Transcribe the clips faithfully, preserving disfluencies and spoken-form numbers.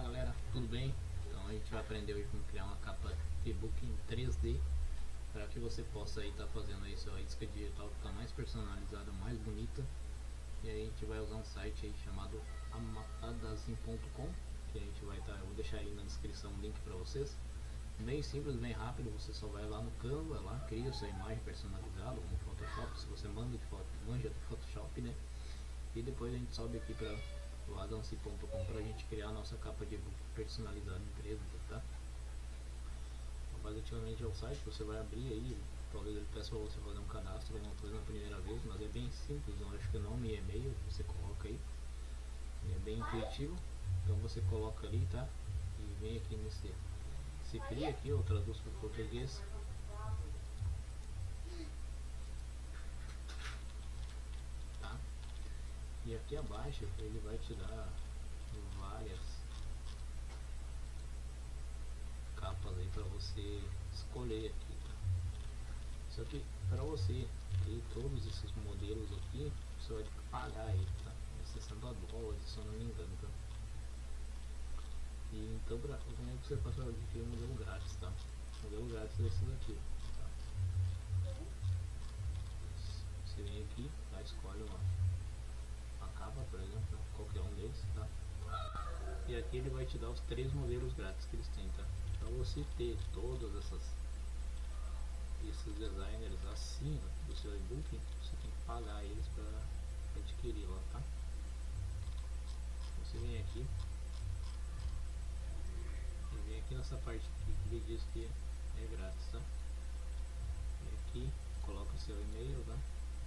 Olá galera, tudo bem? Então a gente vai aprender hoje como criar uma capa e-book em três D para que você possa estar tá fazendo aí sua isca digital ficar mais personalizada, mais bonita. E aí a gente vai usar um site aí chamado amatadazin ponto com, que a gente vai estar, tá, eu vou deixar aí na descrição o link para vocês. Bem simples, bem rápido, você só vai lá no Canva, lá cria sua imagem personalizada ou no Photoshop, se você manda de foto, manja do Photoshop, né? E depois a gente sobe aqui para o adansi ponto com para a gente criar a nossa capa de e-book personalizada em três D, tá? Então, basicamente é o site, você vai abrir aí, talvez ele peça para você fazer um cadastro, alguma coisa na primeira vez, mas é bem simples, eu acho que nome e e-mail você coloca aí, é bem intuitivo, então você coloca ali, tá? E vem aqui nesse, se cria aqui, eu traduzo para o português. E aqui abaixo ele vai te dar várias capas aí para você escolher aqui, tá? Só que para você ter todos esses modelos aqui, você vai pagar aí, tá? É sessenta dólares, se eu não me engano, tá? E então pra, como é que você passa a adquirir o modelo grátis, tá? O modelo grátis é esse daqui, tá? Você vem aqui, tá? Escolhe uma capa, por exemplo, qualquer um deles, tá? E aqui ele vai te dar os três modelos grátis que eles têm, tá? Para você ter todas essas esses designers acima do seu e-book, você tem que pagar eles para adquirir lá, tá? Você vem aqui e vem aqui nessa parte aqui que ele diz que é grátis, tá? E aqui coloca seu e-mail, tá?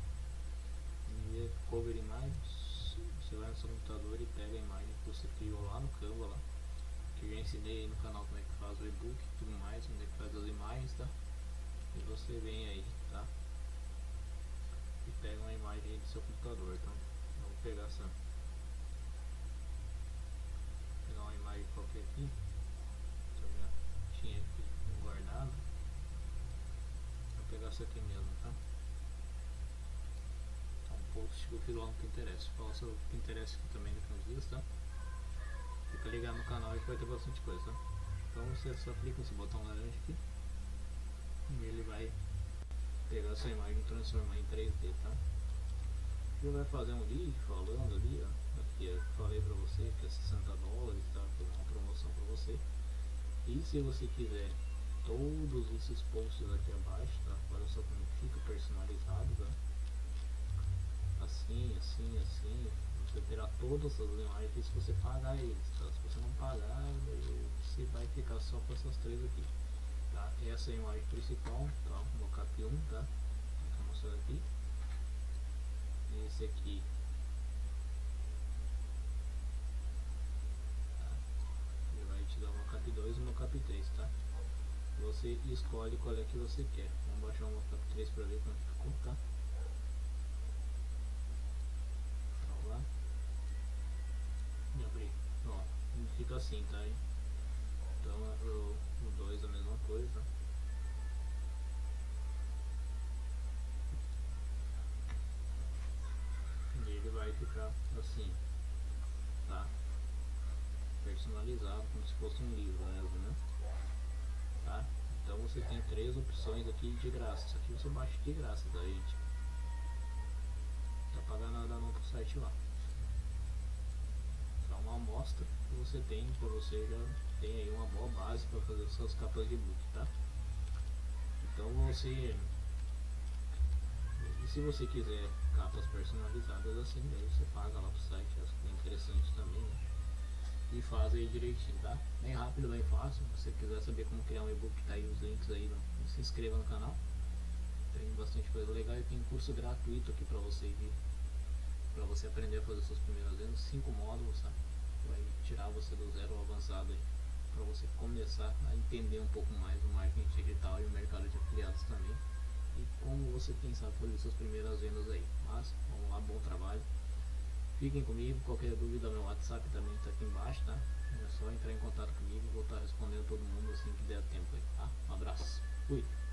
E cover imagens. Você vai no seu computador e pega a imagem que você criou lá no Canva, lá, que eu já ensinei aí no canal como é que faz o e-book e tudo mais, como é que faz as imagens, tá? E você vem aí, tá? E pega uma imagem aí do seu computador, então eu vou pegar essa, pegar uma imagem qualquer aqui, que eu já tinha aqui guardado, vou pegar essa aqui mesmo, tá? Post que eu fiz lá no Pinterest, fala sobre o Pinterest aqui também daqui uns dias, tá? Fica ligado no canal que vai ter bastante coisa, tá? Então você só clica nesse botão laranja aqui e ele vai pegar a sua imagem e transformar em três D, tá? Ele vai fazer um vídeo falando ali, ó, aqui eu falei pra você que é sessenta dólares, tá? Vou dar uma promoção pra você. E se você quiser todos esses posts aqui abaixo, tá? Olha só como fica personalizado, tá? Assim, assim, assim, você terá todas as imagens se você pagar eles, tá? Se você não pagar, você vai ficar só com essas três aqui, tá? Essa é a imagem principal, tá? Mockup um, tá? Vou mostrar aqui. Esse aqui, tá? Ele vai te dar o mockup dois e o mockup três, tá? Você escolhe qual é que você quer. Vamos baixar o mockup três para ver como ficou, tá? E abrir, ó, fica assim, tá? Então o dois é a mesma coisa. E ele vai ficar assim, tá? Personalizado, como se fosse um livro mesmo, né? Tá? Então você tem três opções aqui de graça. Isso aqui você baixa de graça, tá, gente? Não tá pagando nada não pro site lá. Uma amostra que você tem, para você já tem aí uma boa base para fazer suas capas de e-book, tá? Então você, e se você quiser capas personalizadas assim, daí você paga lá pro site, acho que é interessante também, né? E faz aí direitinho, tá? Bem rápido, bem fácil. Se você quiser saber como criar um e-book, tá aí os links aí, não? Se inscreva no canal, tem bastante coisa legal e tem curso gratuito aqui para você ir, para você aprender a fazer suas primeiras vendas, cinco módulos, tá? Vai tirar você do zero ao avançado aí, para você começar a entender um pouco mais o marketing digital e o mercado de afiliados também, e como você, quem sabe, fazer suas primeiras vendas aí. Mas vamos lá, bom trabalho, fiquem comigo. Qualquer dúvida, meu WhatsApp também está aqui embaixo, tá? É só entrar em contato comigo, vou estar respondendo todo mundo assim que der tempo aí, tá? Um abraço, fui!